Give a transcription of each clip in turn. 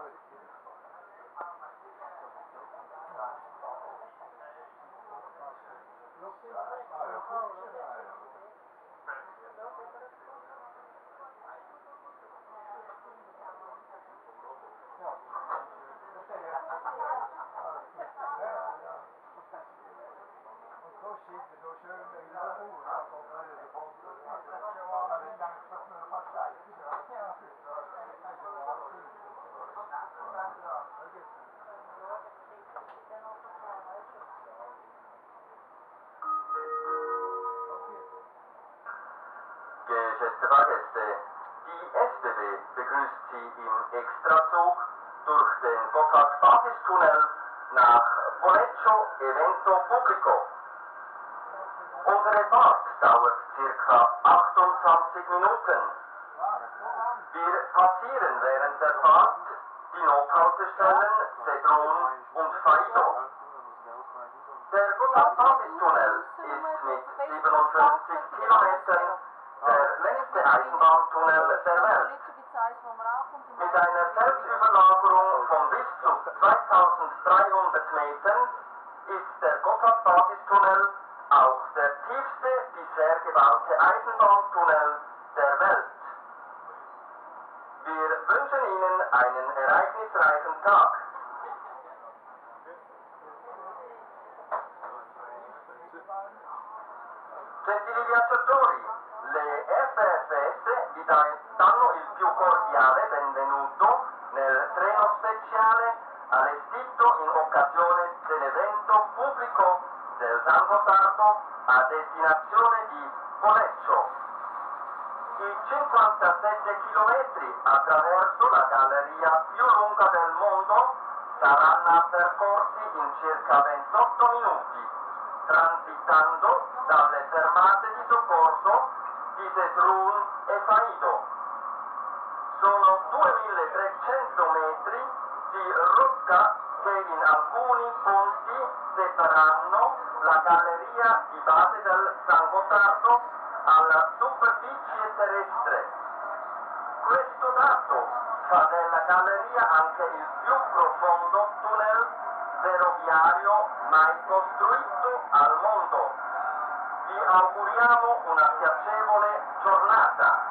Geschätzte Fahrgäste, die SBB begrüßt Sie im Extrazug durch den Gotthard-Basistunnel nach Poleccio Evento Pubblico. Unsere Fahrt dauert ca. 28 Minuten. Wir passieren während der Fahrt die Nothaltestellen Sedrun und Faido. Der Gotthard-Basistunnel ist mit 57 Kilometern der längste Eisenbahntunnel der Welt. Mit einer Felsüberlagerung von bis zu 2300 Metern ist der Gotthard-Basistunnel auch der tiefste bisher gebaute Eisenbahntunnel der Welt. Wir wünschen Ihnen einen ereignisreichen Tag. Gentili viaggiatori, le FFS vi danno il più cordiale benvenuto nel treno speciale allestito in occasione dell'evento pubblico del San Gottardo a destinazione di Poleccio. I 57 chilometri attraverso la galleria più lunga del mondo saranno percorsi in circa 28 minuti, transitando dalle fermate di soccorso di Sedrun e Faido. Sono 2300 metri di rotta che in alcuni punti separeranno la galleria di base del San Gottardo alla superficie terrestre. Questo dato fa della galleria anche il più profondo tunnel ferroviario mai costruito al mondo. Vi auguriamo una piacevole giornata.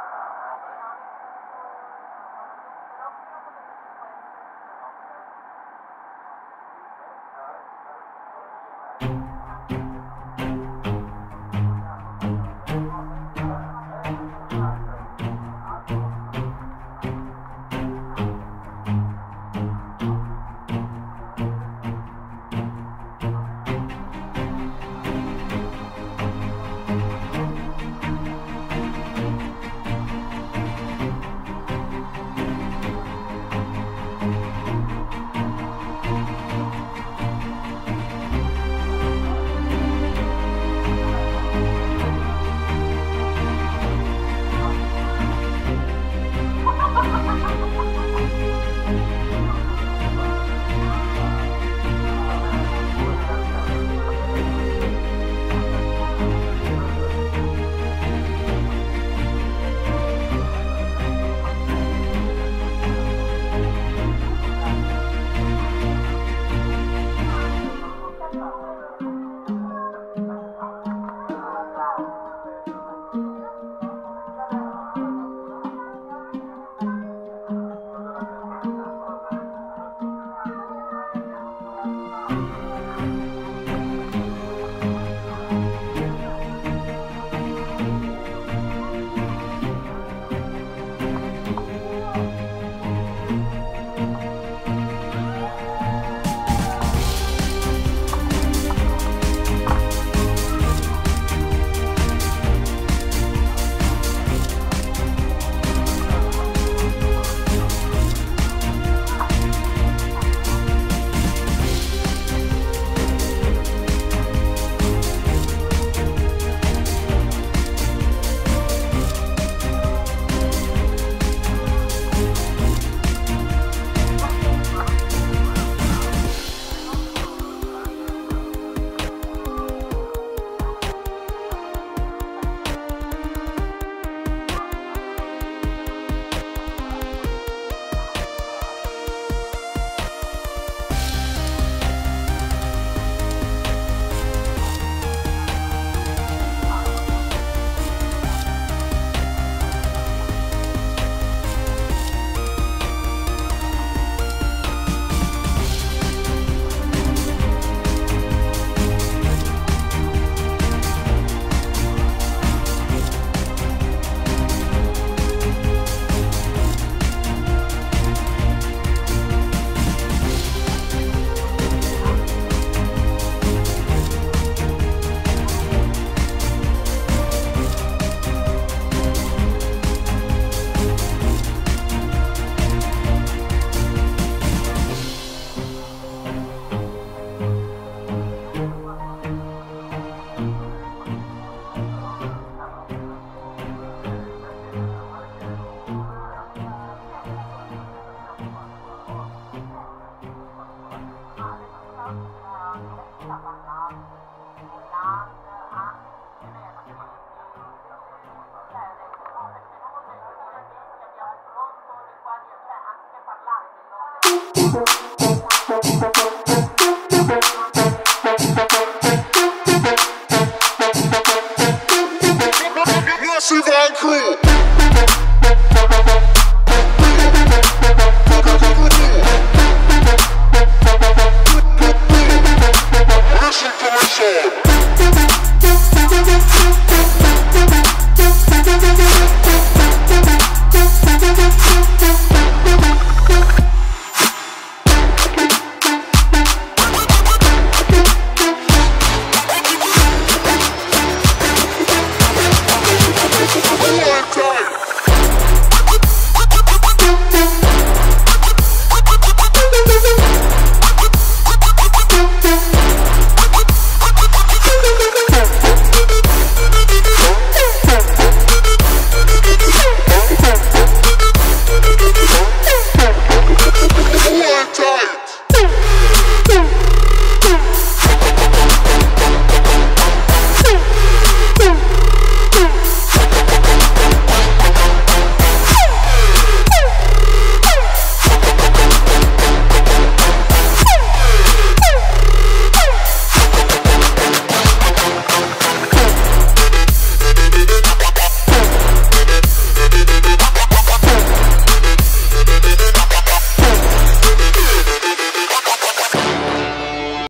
Massive and Crew.